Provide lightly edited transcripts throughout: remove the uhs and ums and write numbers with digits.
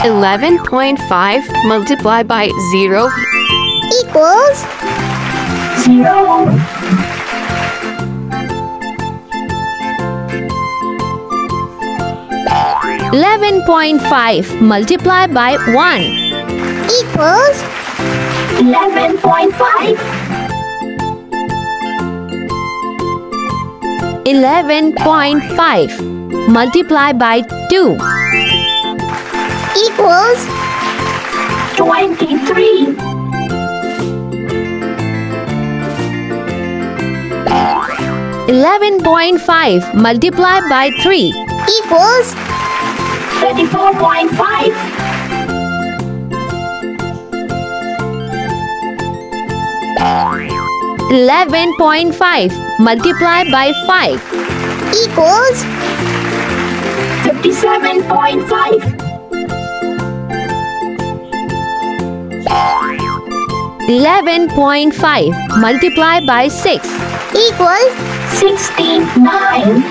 11.5 multiplied by 0 equals 0. 11.5 multiplied by 1 equals 11.5. 11.5 multiplied by 2 equals 23. 11.5 multiplied by 3 equals 34.5. 11.5 multiplied by 5 equals 57.5. 11.5 multiplied by 6 equals 69.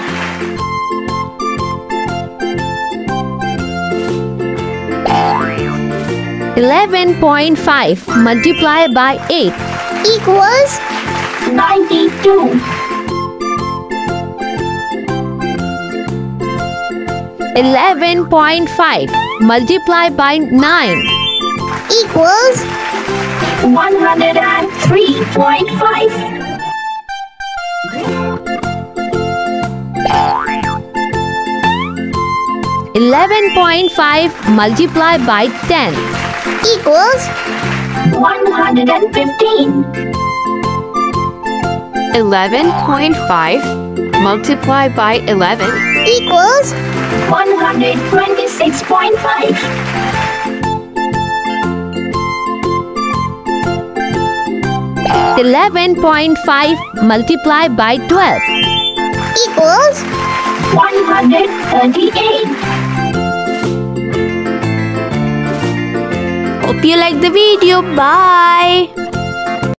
11.5 multiplied by 8 equals 92. 11.5 multiplied by 9 equals 103.5. 11.5 multiplied by 10 equals 115. 11.5 multiplied by 11 equals 126.5. 11.5 multiplied by 12 equals 138. Hope you like the video. Bye.